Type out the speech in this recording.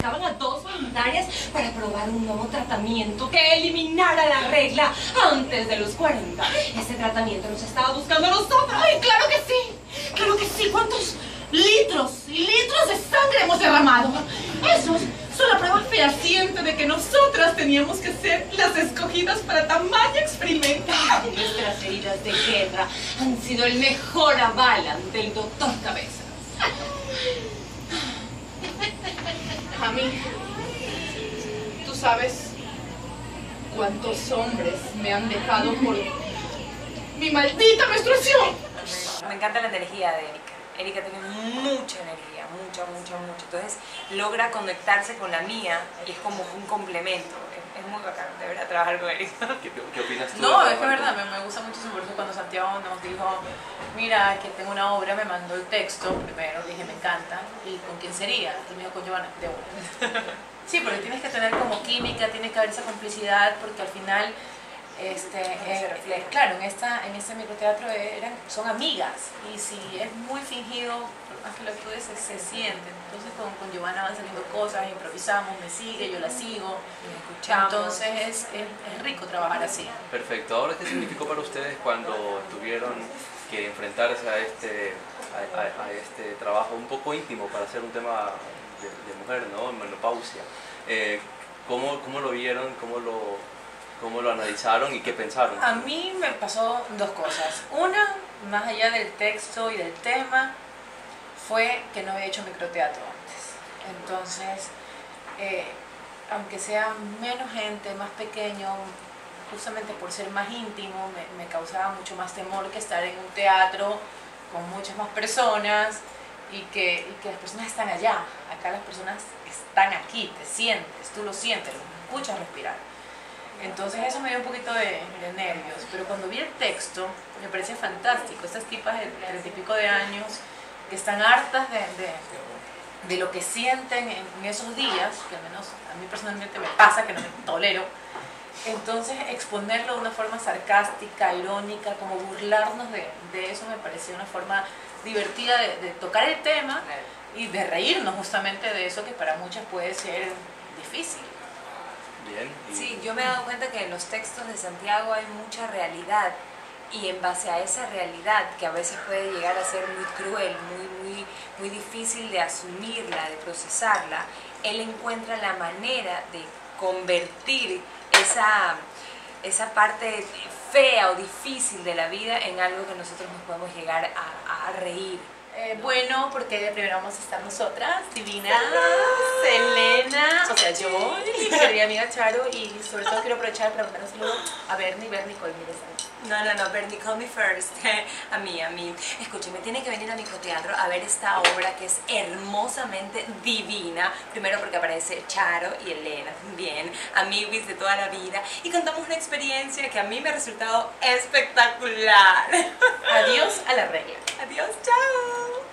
buscaban a dos voluntarias para probar un nuevo tratamiento que eliminara la regla antes de los 40. Ese tratamiento nos estaba buscando a nosotros. ¡Ay, claro que sí! ¡Claro que sí! ¿Cuántos litros y litros de sangre hemos derramado? Esos son la prueba fehaciente de que nosotras teníamos que ser las escogidas para tamaño experimento. Nuestras heridas de guerra han sido el mejor aval ante el doctor Cabeza. A mí, tú sabes cuántos hombres me han dejado por mi maldita menstruación. Me encanta la energía de Erika. Erika tiene mucha energía, mucha. Entonces logra conectarse con la mía y es como un complemento. Es muy bacán, de verdad, trabajar con Erika. ¿Qué opinas tú? No, es que es verdad, me gusta mucho su curso cuando Santiago nos dijo, mira, que tengo una obra, me mandó el texto primero, le dije, me encanta, ¿y con quién sería? Y me dijo, con Giovanna, de una. Sí, porque tienes que tener como química, tiene que haber esa complicidad, porque al final, claro, en este microteatro son amigas, y si es muy fingido, por más que lo actúes, se siente. Entonces con Giovanna van saliendo cosas, improvisamos, me sigue, yo la sigo, Escuchamos. entonces es rico trabajar así. Perfecto. Ahora, ¿qué significó para ustedes cuando tuvieron que enfrentarse a este trabajo un poco íntimo para hacer un tema de mujer, ¿no? Menopausia? ¿Cómo lo vieron? ¿Cómo lo analizaron y qué pensaron? A mí me pasó dos cosas. Una, más allá del texto y del tema, fue que no había hecho microteatro antes. Entonces, aunque sea menos gente, más pequeño, justamente por ser más íntimo, me causaba mucho más temor que estar en un teatro con muchas más personas y que las personas están allá. Acá las personas están aquí, te sientes, tú lo sientes, lo escuchas respirar. Entonces eso me dio un poquito de nervios, pero cuando vi el texto me parecía fantástico. Estas tipas de 30 y pico de años que están hartas de lo que sienten en esos días, que al menos a mí personalmente me pasa, que no me tolero. Entonces exponerlo de una forma sarcástica, irónica, como burlarnos de eso, me parecía una forma divertida de tocar el tema y de reírnos justamente de eso que para muchas puede ser difícil. Bien. Sí, yo me he dado cuenta que en los textos de Santiago hay mucha realidad y en base a esa realidad, que a veces puede llegar a ser muy cruel, muy difícil de asumirla, de procesarla, él encuentra la manera de convertir esa parte fea o difícil de la vida en algo que nosotros nos podemos llegar a reír. Bueno, porque primero vamos a estar nosotras, Divina, Selena, o sea yo, y mi querida amiga Charo, y sobre todo quiero aprovechar para mandar un saludo a Bernie Colmírez. No, Bernie, call me first. A mí. Escúcheme, tiene que venir a microteatro a ver esta obra que es hermosamente divina. Primero porque aparece Charo y Elena también, amiguis de toda la vida. Y contamos una experiencia que a mí me ha resultado espectacular. Adiós a la regla. Adiós, chao.